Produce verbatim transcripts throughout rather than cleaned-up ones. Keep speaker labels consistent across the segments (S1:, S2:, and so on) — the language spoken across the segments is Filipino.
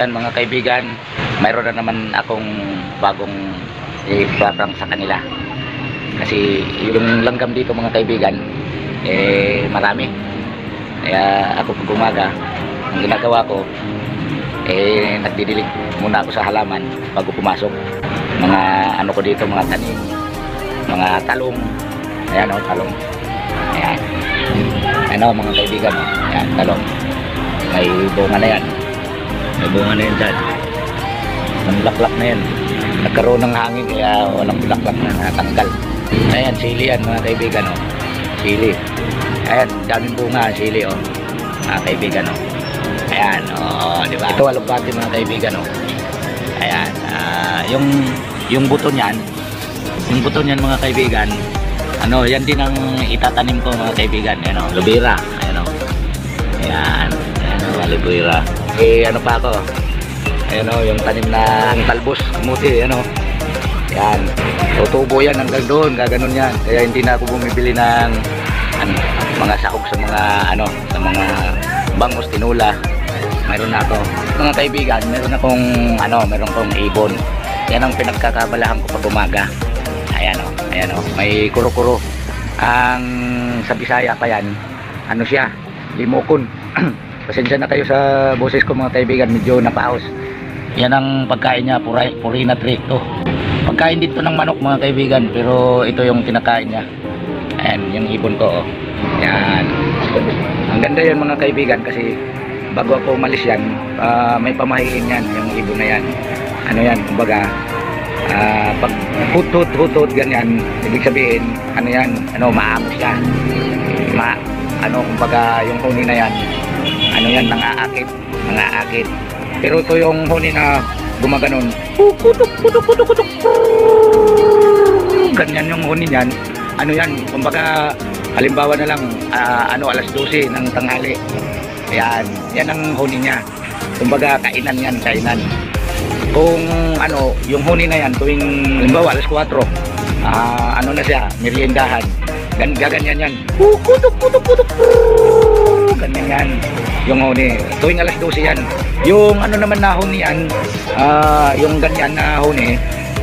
S1: ayan mga kaibigan, mayroon na naman akong bagong ipaprang sa kanila. Kasi yung langgam dito mga kaibigan, eh marami. Kaya ako pag umaga, ang ginagawa ko, eh nagdidilig muna ako sa halaman bago pumasok. Mga ano ko dito, mga tanim, mga talong. Ayan o, talong. Ayan. Ayan o mga kaibigan, ayan, talong. May bunga na yan. May bunga na yan dyan. Nanlaklak na yan. Nagkaroon ng hangin kaya walang bulaklak na natanggal. Ayan, sili yan mga kaibigan o. Sili. Ayan, daming bunga, sili o. Mga kaibigan o. Ayan, o, diba? Ito alupati mga kaibigan o. Ayan, uh, yung yung buto niyan, yung buto niyan mga kaibigan, ano, yan din ang itatanim ko mga kaibigan. Ayan o, lubira. Ayan o. Ayan, ayan o, lubira. Eh, ano pa ako? Ayan o, yung tanim ng talbos, kamuti, ayan o. Ayan, tutubo yan hanggang doon, gaganon yan. Kaya hindi na ako bumibili ng ano, mga sakog sa mga ano, sa mga bangus, tinula. Mayroon na ako. Mga kaibigan, meron akong ano, meron akong ibon. Yan ang pinagkakabalahan ko pag umaga. Ayan o, ayan o, may kuro-kuro. Ang sa Bisaya pa yan, ano siya, limokon. Pasensya na kayo sa boses ko mga kaibigan, medyo napaos. Yan ang pagkain niya, puray, purina trick to. Pagkain dito ng manok mga kaibigan, pero ito yung kinakain niya. Ayan, yung ibon ko oh. Ayan. Ang ganda yan mga kaibigan kasi bago ako umalis yan, uh, may pamahiin yan, yung ibon na yan. Ano yan, kumbaga, uh, pag hutut-hutut ganyan, ibig sabihin, ano yan, ano, maamos yan. Ma, ano, kumbaga, yung huni na yan, ano yan, nangaakit, nangaakit. Pero ito yung huni na gumaganon, kutuk, kutuk, kutuk, kutuk, ganyan yung huni niyan. Ano yan, kumbaga, halimbawa na lang, uh, ano, alas dose ng tanghali. Yan, yan ang huni niya. Kumbaga, kainan yan, kainan. Kung ano, yung huni na yan, tuwing, halimbawa, alas kwatro, uh, ano na siya, meriendahan. Gan, gaganyan yan. Kutuk, kutuk, kutuk, ganyan yan, yung huni. Tuwing alas dose yan. Yung ano naman na huni yan, uh, yung ganyan na huni,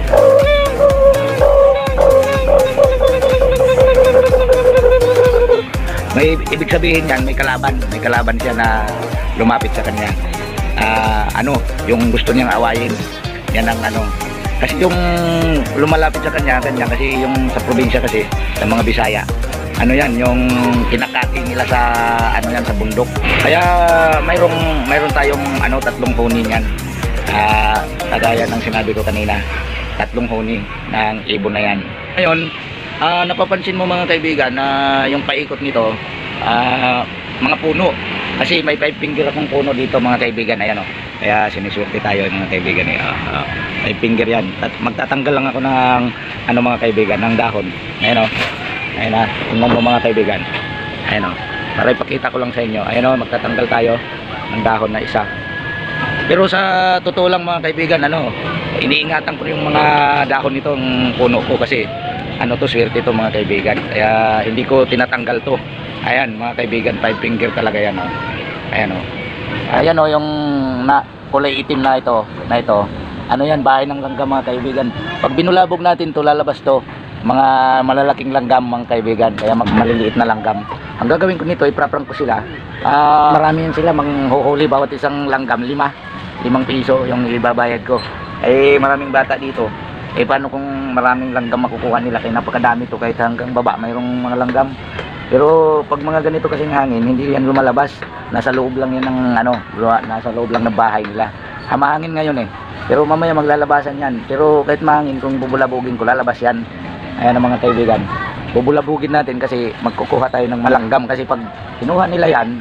S1: may ibig sabihin yan, may kalaban, may kalaban siya na lumapit sa kanya. Uh, ano, yung gusto niyang awayin. Yan ang ano. Kasi yung lumalapit sa kanya, kanya kasi yung sa probinsya kasi, sa mga Bisaya, ano yan, yung kinakati nila sa ano yan, sa bundok. Kaya mayroong mayroon tayong ano, tatlong huni niyan. Uh, kagaya ng sinabi ko kanina, tatlong huni ng ibon na yan. Ngayon, Uh, napapansin mo mga kaibigan na uh, yung paikot nito, uh, mga puno. Kasi may five finger akong puno dito mga kaibigan. Ayan o. Kaya siniswerte tayo mga kaibigan. Eh. Uh, uh, five finger yan. At magtatanggal lang ako ng ano mga kaibigan, ng dahon. Ayan o. Ayan o. Tingnan mo mga kaibigan. Ayan o. Para ipakita ko lang sa inyo. Ayan o. Magtatanggal tayo ng dahon na isa. Pero sa totoo lang mga kaibigan, ano, iniingatan ko yung mga dahon nitong puno ko kasi ano to, swerte to mga kaibigan. Kaya hindi ko tinatanggal to. Ayan mga kaibigan, five finger talaga yan oh. Ayan oh. Ayan oh, yung na, kulay itim na ito, na ito. Ano yan, bahay ng langgam mga kaibigan. Pag binulabog natin to, lalabas to mga malalaking langgam mga kaibigan. Kaya mag maliliit na langgam. Ang gagawin ko nito, ipraprank ko sila. Uh, marami yan sila, manghuhuli bawat isang langgam, lima. Limang piso yung ibabayad ko. Eh maraming bata dito. Eh paano kung maraming langgam makukuha nila? Kaya napakadami to, kahit hanggang baba mayroong mga langgam. Pero pag mga ganito kasing hangin, hindi yan lumalabas. Nasa loob lang yan ng ano, nasa loob lang ng bahay nila. Hamahangin ngayon eh. Pero mamaya maglalabasan yan. Pero kahit mahangin, kung bubulabugin ko, lalabas yan. Ayan ang mga kaibigan. Bubulabugin natin kasi magkukuha tayo ng malanggam. Kasi pag kinuha nila yan,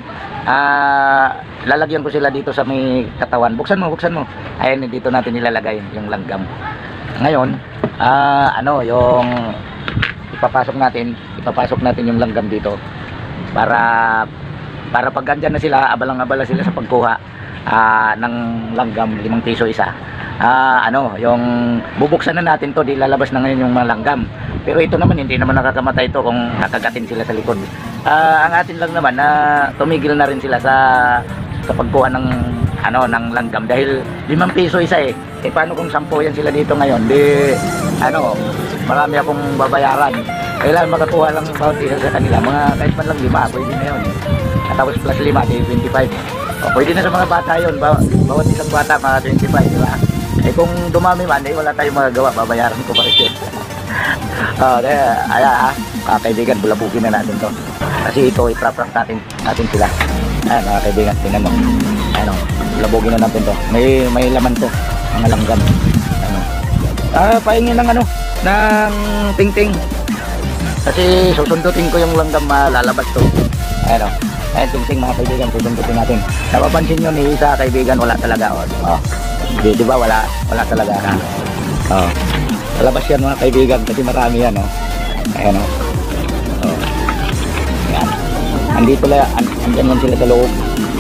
S1: ah, lalagyan ko sila dito sa may katawan. Buksan mo, buksan mo. Ayan, dito natin nilalagay yung langgam. Ngayon, uh, ano, yung ipapasok natin, ipapasok natin yung langgam dito para para pag andyan na sila, abalang-abala sila sa pagkuha uh, ng langgam, limang piso isa. Uh, ano, yung bubuksan na natin to, di lalabas na ngayon yung mga langgam. Pero ito naman, hindi naman nakakamatay to kung kakagatin sila sa likod. Uh, ang atin lang naman na uh, tumigil na rin sila sa sa pagkuha ng ano ng langgam dahil limang piso isa eh. Eh paano kung sampo yan sila dito ngayon? Di ano, marami akong babayaran. Kailangan makakuha lang bawat isa sa kanila. Mga kahit man lang lima, pwede na yun. At tapos plus lima, di twenty-five. O, pwede na sa mga bata yun. Baw bawat isang bata, mga twenty-five, di ba? Eh kung dumami man, eh wala tayong magagawa. Babayaran ko pa rin yun. Oh, kaya, ayan ha, mga kaibigan, bulabukin na natin to. Kasi ito, ipraprank natin, natin sila. Ayan, mga kaibigan, tingnan mo. Ayan o, bulabugin na natin to. May, may laman to, mga langgam. Ayan o. Ah, paingin ng ano, ng ting-ting. Kasi susundutin ko yung langgam, malalabas to. Ayan o. Ayan, ting-ting mga kaibigan, susundutin natin. Napapansin nyo ni isa kaibigan, wala talaga. O, oh. Di, di ba, wala, wala talaga. O. Oh. Lalabas yan mga kaibigan kasi marami yan, oh. Ayan, oh. Oh. Ayan. Andito lang, and, andyan yan sila sa loob.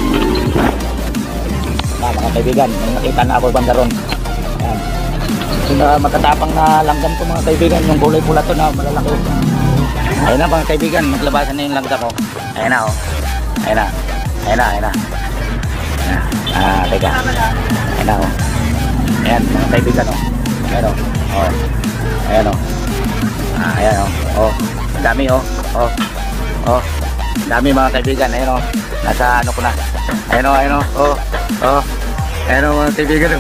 S1: Ah, mga kaibigan, may nakita na ako banda ron. Ayan. Yung uh, matatapang na langgam ko mga kaibigan, yung kulay pula to na malalaki. Ayan na mga kaibigan, maglabasan na yung langgam, oh. Ayan na, oh. Ayan na. Ayan na, ayan na. Ayan. Ah, teka. Ayan na, oh. Ayan, mga kaibigan, oh. Ayan, oh. Oh. Ayan o. Ah, ayan o. Oh. Ang dami o. Oh. Oh. Dami mga kaibigan. Ayan o. Nasa ano ko na. Ayan o. Ayan o. Oh. Oh. Ayan o mga kaibigan.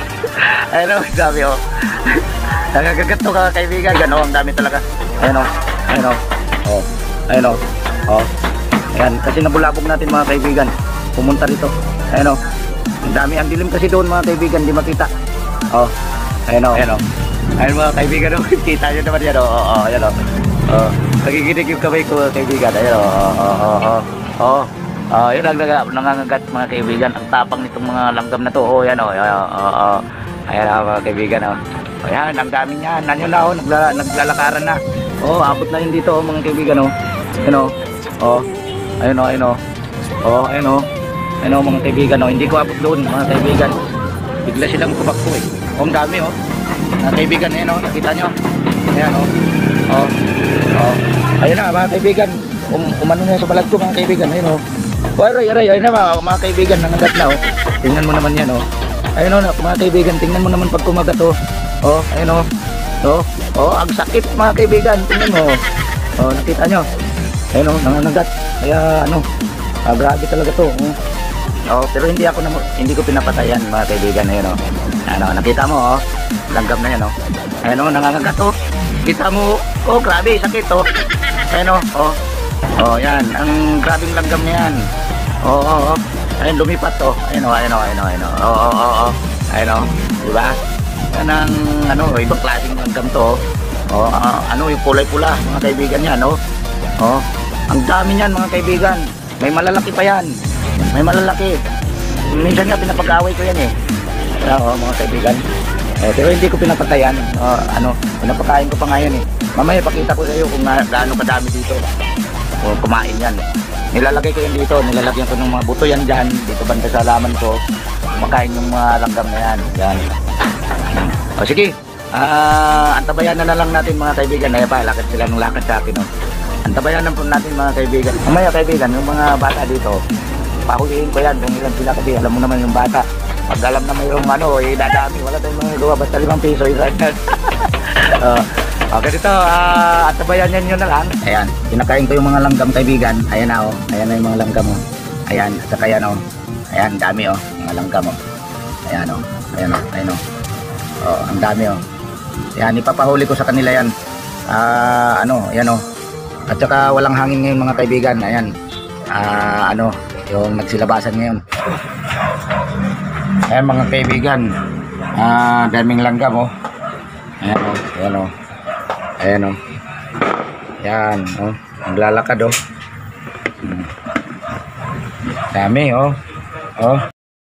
S1: Ayan o. Dami o. Nagagagat to ka kaibigan. Gano. Ang dami talaga. Ayan o. Ayan o. Oh. Ayan o. Oh. Ayan. Kasi nabulabog natin mga kaibigan. Pumunta rito. Ayan o. Ang dami. Ang dilim kasi doon mga kaibigan. Di makita. Oh. Ayan o. Ayan o. Ayun mga kaibigan, oh. Kita nyo naman yan, oh, oh, oh, ayan, oh, oh, nagiginig yung kamay ko mga kaibigan, ayan, oh, oh, oh, oh, oh, oh, yun ang nangangagat mga kaibigan, ang tapang nitong mga langgam na to, oh, yan, oh, oh, oh, oh, ayan, oh, mga kaibigan, oh, ayan, ang dami niyan, nanyo na, oh, nagla naglalakaran na, oh, abot na yun dito, oh, mga kaibigan, oh, ayan, oh, oh, ayun, oh, ayun, oh, oh, ayun, oh, ayun, oh, mga kaibigan, oh, hindi ko abot doon, mga kaibigan, bigla silang kubakbo, eh, oh, ang dami, oh, mga kaibigan, ayan o, nakita nyo, ayan o, o, o, ayun na mga kaibigan, um, umano na sa balag ko mga kaibigan, ayun o, o, aray, aray, ayun na mga, mga kaibigan, nangagat na o, tingnan mo naman yan o, ayun o, mga kaibigan, tingnan mo naman pag kumagat o, o, ayun o, o, o, ang sakit mga kaibigan, tingnan mo, o, nakita nyo, ayun o, nangangagat, kaya ano, ah, grabe talaga to, o, oh, pero hindi ako na, hindi ko pinapatayan mga kaibigan, ayun o. Ano, nakita mo oh. Langgam na yan oh. Ayun oh, nangangagat oh. Kita mo, oh, grabe, sakit oh. Ayun oh, oh. Oh, yan, ang grabing langgam na yan. Oh, oh, oh. Ayun, lumipat oh. Ayun oh, ayun oh, ayun oh, ayun oh. Oh, oh, oh, oh. Ayun oh, di ba? Yan ang ano, ibang klaseng langgam to oh. Oh, uh, ano, yung kulay-pula, mga kaibigan yan oh. Oh, ang dami niyan mga kaibigan. May malalaki pa yan. May malalaki. Minsan nga pinapag-away ko yan eh. Oo, mga kaibigan. Eh, pero hindi ko pinapatayan. Uh, ano, pinapakain ko pa ngayon eh. Mamaya pakita ko sa iyo kung gaano kadami dito. O kumain yan. Nilalagay ko yan dito. Nilalagyan ko ng mga buto yan dyan. Dito banda sa laman ko. Kumakain yung mga langgam na yan. Yan. O sige. Uh, antabayan na na lang natin mga kaibigan. Ay pa, lakad sila ng lakad sa akin. Oh. Antabayan na po natin mga kaibigan. Mamaya kaibigan, yung mga bata dito. Pahuliin ko yan kung ilan sila kasi alam mo naman yung bata. Pag alam na mayroong ano, eh, dadami, wala tayong mga gawa, basta limang piso, isa yan. uh, okay, dito, uh, at tabayan yan yun na lang. Ayan, pinakain ko yung mga langgam kaibigan. Ayan na, oh. Ayan na yung mga langgam, oh. Ayan, at saka yan, oh. Ayan, dami, oh. Mga langgam, oh. Ayan, oh. Ayan, oh. Ayan, oh. Oh, ang dami, oh. Ayan, ipapahuli ko sa kanila yan. Ah, uh, ano, ayan, oh. At saka walang hangin ngayon mga kaibigan. Ayan, ah, uh, ano, yung nagsilabasan ngayon. Ayan mga kaibigan, ah, daming langgam oh. Ayan oh, ayan oh. Ayan oh. Ayan oh, naglalakad oh. Hmm. Dami oh. Oh.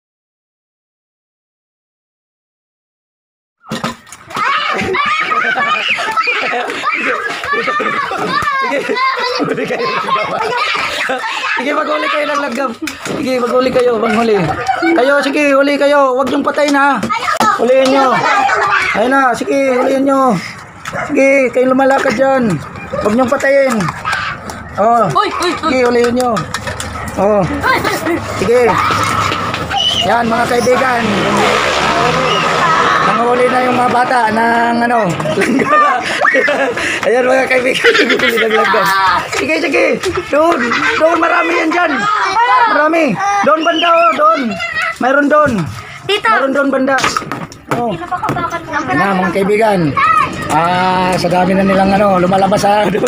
S1: Sige, sige, maghuli kayo ng langgam. Sige, maghuli kayo, manghuli. Kayo, sige, huli kayo. Huwag niyong patayin ha. Huliin niyo. Ayun na, sige, huliin niyo. Sige, kayong lumalakad dyan. Huwag niyong patayin. Oh, sige, huliin niyo. Oh, sige. Yan mga kaibigan. Nanguhuli na yung mga bata ng ano, langgam. Ayan mga kaibigan, nanguhuli ng langgam. Sige, sige. Doon, doon marami yan dyan. Marami. Doon banda oh, doon. Mayroon doon.
S2: Dito.
S1: Mayroon doon banda. Oh. Yan na mga kaibigan. Ah, sa dami na nilang ano, lumalabas sa doon.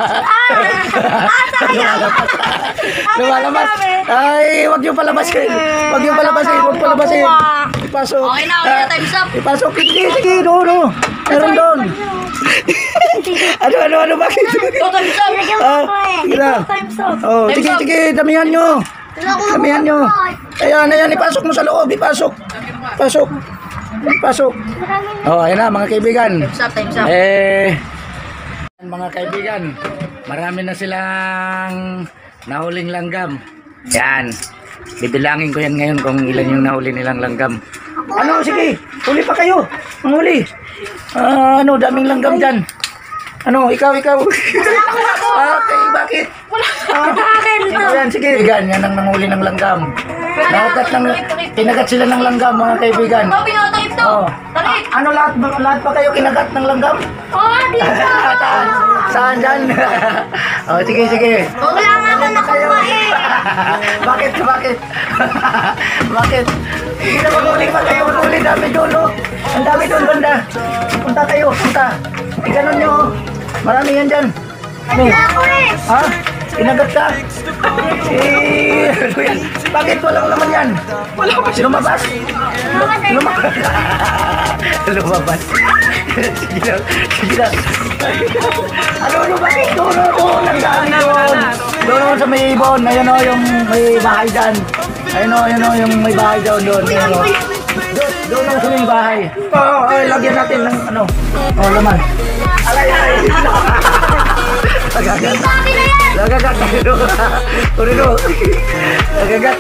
S1: lumalabas. lumalabas. Ay, wag niyo palabasin. Wag niyo palabasin, wag palabasin. Ipasok.
S2: Okay na, okay na, time's up.
S1: Ipasok. Sige, sige, doon, doon. Meron doon. ano, ano, ano, bakit?
S2: Time's up.
S1: Ah, sige na. Oh, sige, sige, damihan nyo. Damihan nyo. Ayan, ayan, ipasok mo sa loob, ipasok. Pasok. Pasok. Oh, ayan na mga kaibigan.
S2: Time's up, time's up.
S1: Eh, mga kaibigan, marami na silang nahuling langgam. Yan. Bibilangin ko yan ngayon kung ilan yung nahuli nilang langgam. Ano, sige, huli pa kayo. Manghuli. Ah, ano, daming langgam dyan. Ano, ikaw, ikaw. Ah, okay, bakit? Ah, yan, sige. Yan, yan ang nanghuli ng langgam. Nakat ng, kinagat sila ng langgam, mga kaibigan.
S2: Ito, pinatakip to.
S1: Oh.
S2: Takip.
S1: Ano, lahat, lahat pa kayo kinagat ng langgam?
S2: Oh, dito.
S1: Saan? Saan dyan? Oh, sige, sige.
S2: Wala nga ako nakuha eh.
S1: Bakit? Bakit? Bakit? Hindi na mag-uli pa kayo. Mag-uli dami doon, oh. Ang dami doon, banda. Punta kayo, punta. Eh, ganun nyo, oh. Marami yan dyan. Ano?
S2: Ako eh.
S1: Ha? Kinagat ka? Eh, ano yan? Bakit walang laman yan? Lumabas? Lumabas? Lumabas? Sige lang, sige lang. Ano, ano, bakit? Doon, doon, nandaan doon. Doon sa may ibon, ayun o, yung may bahay dyan. Ayun o, ayun o, yung may bahay doon, doon. Ayun o. Doon, doon ang sa may bahay. Oo, ay, lagyan natin ng ano. Oh, laman. Alay, alay. Nagagat. Nagagat. Nagagat. Turino. Nagagat.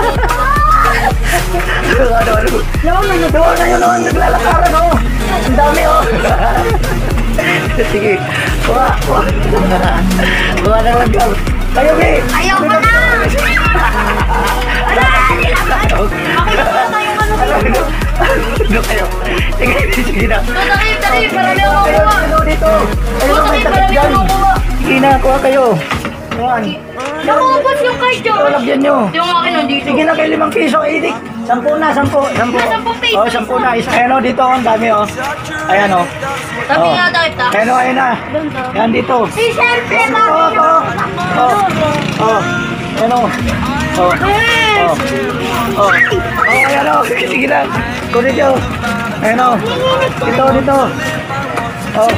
S1: Ano, ano. Doon na yun, oh. Naglalakaran, oh. Ang dami, oh. Sige. Kuha, kuha. Kuha ng langgam. Kayo, Bi.
S2: Ayaw ko na. Wala, nilaban. Makikita tayong ano.
S1: Ano kayo? Sige, sige na.
S2: Takip, takip. Marami ako
S1: Kayo,
S2: kuha.
S1: dito, dito. Ayun, may
S2: Takip,
S1: takip
S2: marami
S1: dyan.
S2: ako kuha.
S1: Sige na, kuha kayo. Kuhaan.
S2: Nakubos yung kay
S1: Ito,
S2: George.
S1: lagyan nyo.
S2: Yung akin nandito.
S1: Sige na kayo, limang piso. Idik. Sampu na, sampu. Sampu.
S2: Ah, sampung piso.
S1: Oh, sampu na. Isa. Ayan o, dito. Ang dami o. Ayan o.
S2: Sabi
S1: Oh.
S2: nga takip ta.
S1: Ayan o, ayan na. Ayan dito.
S2: Si Siyempre,
S1: Oh, oh, oh. Oh. Oh. Ayan o. Oh. Oh. Oh. Oh, ayan o. Sige na. Kunin nyo. Ayan o. Dito, dito. Oh.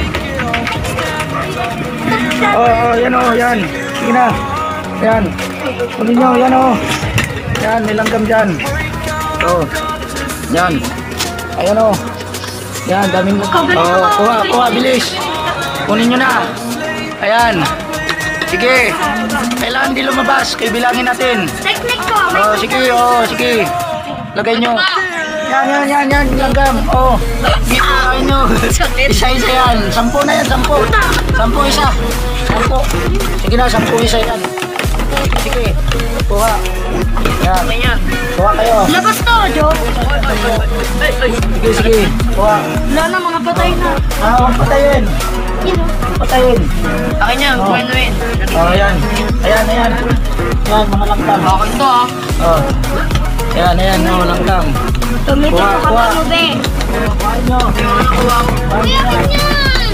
S1: Oh, oh, yan o, yan. Sige na. Yan. Kunin nyo, yan o. Yan, may langgam dyan. Oh. Yan. Ayan o. Yan, daming... Oh, kuha, kuha, bilis. Kunin nyo na. Ayan. Sige. Kailangan di lumabas. Kaya bilangin natin.
S2: Technique ko.
S1: Oh, sige, oh, sige. Lagay nyo. Yan, yan, yan, yan, langgam. Oh, gikuhain nyo. Isa-isa yan. Sampu na yan, sampu. Sampu isa. Sampu. Sige na, sampu isa yan. Sige, kuha. Yan. Kuha kayo.
S2: Labas to, Joe.
S1: Sige, sige. Kuha.
S2: Wala na, mga patay na.
S1: Ah, huwag patayin. Patayin.
S2: Akin yan,
S1: Oh.
S2: win-win.
S1: Oh, ayan. Ayan, ayan. Ayan, mga langgam.
S2: Akin to ah.
S1: Oh. Ayan, ayan, oh, langgam.
S2: Tumito
S1: Kuha,
S2: ka
S1: kuha.
S2: pa mo, be.
S1: Kuhain nyo.
S2: Kuya, ganyan.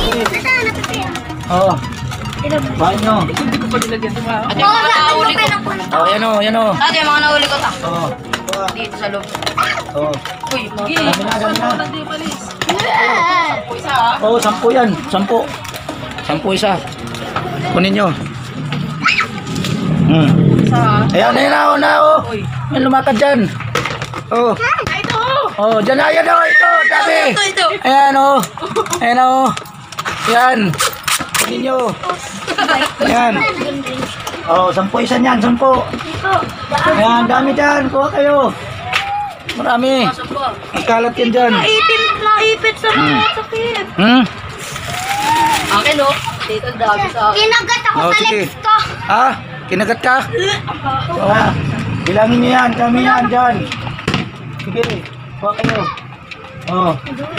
S1: Oh. Kuhain nyo.
S2: Ate, yung mga nahuli ko.
S1: Oh, yan o, yan o.
S2: Ate, yung mga nahuli ko ta.
S1: Oh.
S2: Dito sa loob.
S1: Oh.
S2: Uy, magi.
S1: Dami na, dami na.
S2: Isa ah.
S1: Oh, sampu yan. Sampu. Sampu isa. Kunin nyo. Hmm.
S2: Isa ah.
S1: Ayan, ayan na, oh, na, oh. May lumakad dyan. Oh.
S2: Ay, ito.
S1: Oh, dyan na, ayan, oh. Ito, dami.
S2: Ito, ito.
S1: Ayan, oh. Ayan, oh. Ayan. Kunin nyo. Ayan. Oh, sampu isa niyan, sampu. Ayan, dami dyan. Kuha kayo. Marami. Ikalat yan dyan.
S2: Naipit, naipit sa mga sakit.
S1: Hmm?
S2: Akin oh. Dito dami sa akin. Kinagat ako
S1: Oh,
S2: sa
S1: sige.
S2: legs ko.
S1: Ha? Kinagat ka? Ah. Bilangin niyo yan, kami yan dyan. Sige, kuha kayo. Oh.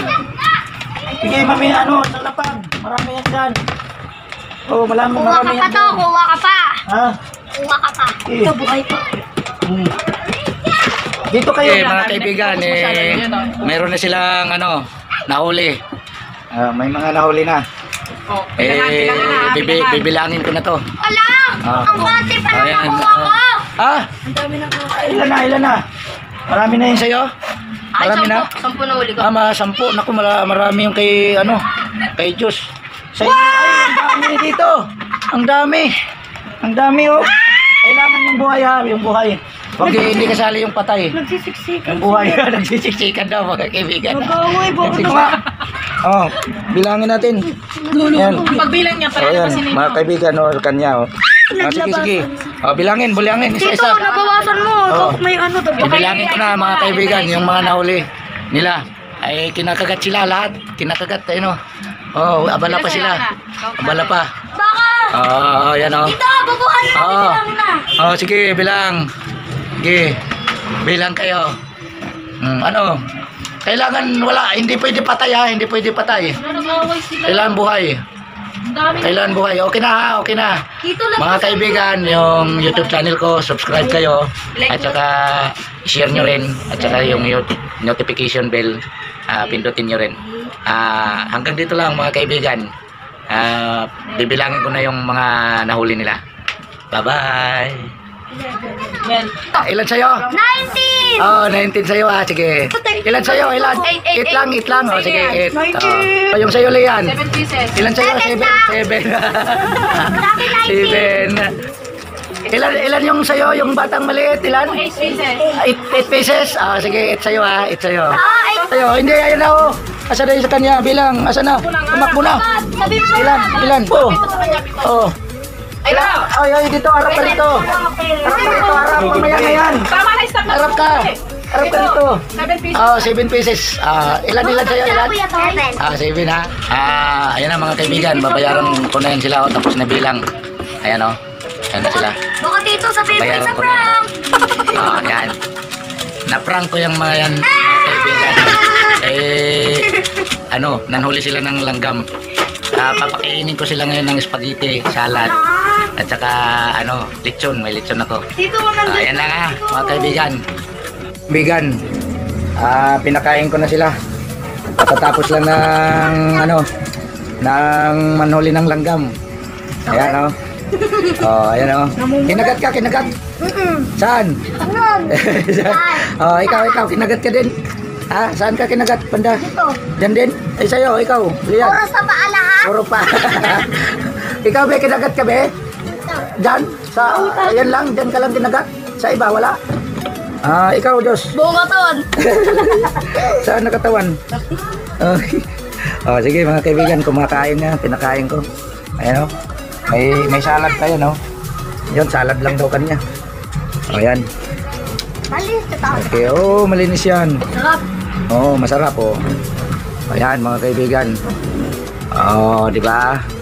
S1: Sige, mami, ano, sa lapag. Marami yan dyan. Oh, marami,
S2: Kuha
S1: marami
S2: ka
S1: yan
S2: pa to,
S1: dyan.
S2: kuha ka pa.
S1: Ha?
S2: Kuha ka pa.
S1: Eh.
S2: Ito, buhay pa.
S1: Hmm. Dito kayo.
S3: Okay, mga kaibigan, eh, mayroon na silang ano, nahuli.
S1: Ah, may mga nahuli na.
S3: Oh, eh, bibi, bibilangin ko na to.
S2: Wala!
S3: Ah.
S2: Ang konti pa lang
S3: Ayan,
S2: nakuha ko.
S1: Ah,
S2: Ang dami na kuha.
S1: ilan na, ilan na? Marami na yun sa'yo? Marami na?
S2: Sampu na uli ko.
S1: Ah, mga sampu. Naku, mara- marami yung kay, ano, kay Diyos. Sa inyo, ay, ang dami dito. Ang dami. Ang dami, oh. Kailangan yung buhay, ha, yung buhay. Huwag di- hindi kasali yung patay.
S2: Nagsisiksikan.
S1: Yung buhay, ha, nagsisiksikan daw, mga kaibigan.
S2: Mag-away, bakit
S1: Ito nga. Oh, bilangin natin. Yan.
S3: Pagbilang niya,
S1: Oh, yan. Mga kaibigan, oh, kanya, oh. Ah, sige, sige. Oh, bilangin, bilangin,
S2: Tito,
S1: isa-isa.
S2: nabawasan mo.
S1: Oo.
S2: May ano to.
S1: Bibilangin ko na mga kaibigan, yung mga nahuli nila. Ay kinakagat sila lahat. Kinakagat, eh, no? Oh, abala pa sila. Abala pa.
S2: Baka!
S1: Oh, yan, oh.
S2: Tito, bubuhan na.
S1: Oo.
S2: Bilang na.
S1: Oh, sige, bilang. Sige. Bilang kayo. Hmm, ano? Kailangan wala, hindi pwede patay, ha, hindi pwede patay. Kailangan buhay. Kailangan buhay. Okay na, ha? Okay na.
S2: Tito, lang.
S1: Mga kaibigan, yung YouTube channel ko, subscribe kayo. At saka share nyo rin. At saka yung YouTube notification bell, ah, pindutin nyo rin. Ah, hanggang dito lang mga kaibigan. Ah, bibilangin ko na yung mga nahuli nila. Bye-bye. Ah, ilan sa'yo?
S2: nineteen!
S1: Oh, nineteen sa'yo, ah. Sige. Ilan sa'yo? Ilan?
S2: Eight, eight,
S1: eight lang, eight lang. Oh, sige, eight.
S2: nineteen.
S1: Oh, yung sa'yo, Lian.
S3: seven pieces.
S1: Ilan sa'yo?
S2: Seven
S1: Seven.
S2: lang.
S1: Seven.
S2: Dami nineteen.
S1: Seven. Ilan, ilan yung sa'yo? Yung batang maliit? Ilan?
S3: eight pieces.
S1: Eight, eight pieces? Ah, sige, eight sa'yo, ah. Eight sa'yo.
S2: Ah, eight.
S1: Sa'yo, hindi, ayun na, oh. Asa na yun sa kanya? Bilang, asa na? Tumakbo na.
S2: Sabi mo.
S1: Ilan? Ilan? Oh. Oh.
S3: Ay, na!
S1: Ay, ay, dito, harap ka dito. Harap ka dito, harap. Mamaya na yan.
S3: Tama na, stop na.
S1: Harap ka. Harap ka dito.
S3: seven pieces.
S1: Oh, seven pieces. Ah, ilan, ilan sa'yo? Ilan?
S2: Seven.
S1: Ah, seven ha. Ah, ayan na mga kaibigan. Babayaran ko na yan sila. Oh, tapos na bilang. Ayan oh. Ayan na sila.
S2: Baka dito sabihin mo
S1: Bayaran
S2: sa
S1: ko na.
S2: prank.
S1: Oh, ayan. Na-prank ko yung mga yan, mga kaibigan. Eh, ano, nanhuli sila ng langgam. Ah, papakainin ko sila ngayon ng spaghetti, salad. At saka, ano, lechon. May lechon ako.
S2: Dito mo
S1: Ah, ayan na nga, mga kaibigan. Kaibigan, ah, pinakain ko na sila. Pagkatapos lang ng, ano, ng manhuli ng langgam. Ayan, oh. Oh, ayan, oh. Kinagat ka, kinagat. Saan?
S2: Anon.
S1: Oh, ikaw, ikaw, kinagat ka din. Ha? Saan ka kinagat, Panda?
S2: Dito.
S1: Diyan din? Ay, sa'yo, ikaw. Lian.
S2: Puro sa paala ha.
S1: Puro pa. Ikaw, be, kinagat ka, be? Diyan? Sa, ayan lang, diyan ka lang kinagat? Sa iba, wala? Ah, ikaw, Diyos.
S2: Bungaton.
S1: Saan nakatawan? Okay. Oh, sige mga kaibigan, kumakain nga, pinakain ko. Ayan oh. May may salad tayo, no? Yun, salad lang daw kanya. Oh, ayan.
S2: Malis ka tayo.
S1: Okay, oh, malinis yan.
S2: Sarap.
S1: Oh, masarap oh. Ayan mga kaibigan. Oh, di ba?